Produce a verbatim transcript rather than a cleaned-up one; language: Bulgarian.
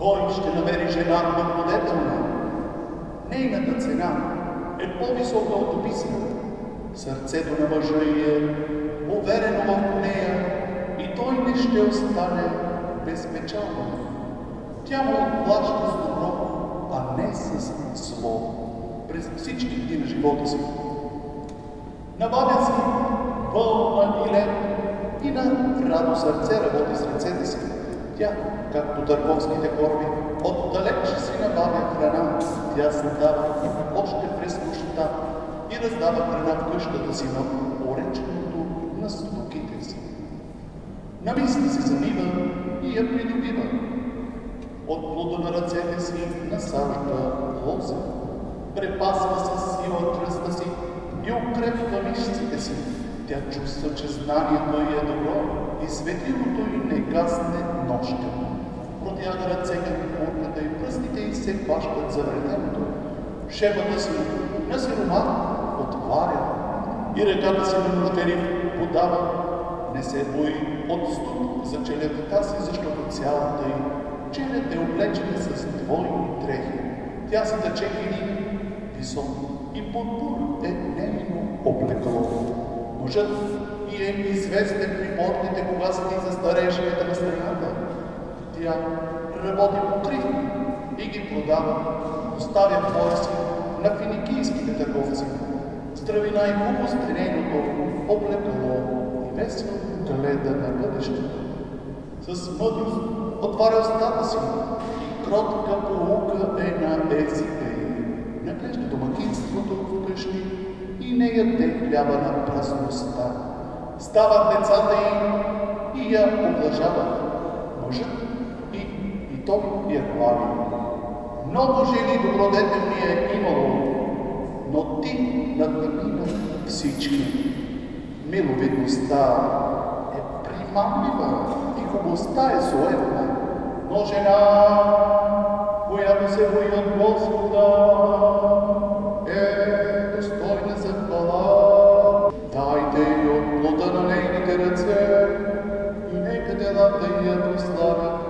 Кой ще намери жена благодетелна? Нейната цена е по-висока от описа. Сърцето на мъжа е уверено в нея и той не ще остане безпечален. Тя му отплаща с добро, а не с зло през всички дни на живота си. Набавя си вълна и лед и на радо сърце работи с ръцете си. Тя, както търговските кораби, отдалеч си набавя храна. Тя създава още през нощта и раздава храна в къщата си на уреченото на слугите си. На мисли се замива и я придобива. От плода на ръцете си насажда лоза, препасва със сила тръста си и укрепва мишците си. Тя чувства, че знанието й е добро и светилото й не гасне нощем. Протяга ръце към курката и пръстите й се хващат за вреденото. Шебата си на сиромах отваря и ръката си на нуждерив подава. Не се бои от студ за челядата си, защото цялата й челят е облечена с двойни дрехи. Тя се тъче или висок и подбур е нейно облекло. Мъжът и е известен при портните, кога седи за старейшината на страната. Тя работи по кривки и ги продава, оставя хора си на финикийските търговци. Здравина и хубост е нейното облекло и весело гледа на бъдещето. С мъдрост отваря устата си и кротка поука е на езика й. Наглежда домакинството вкъщи и не яде хляба на празността. Стават децата й и я облажават. Мъжът и, и той я хвали. Много жени добродетелни е имало, но ти надмина всички. Миловидността е примамлива и хубостта е суетна, но жена, която се бои от Господа, е достойна за хвала. Дайте й от плода на нейните ръце и нека делата й я прославят.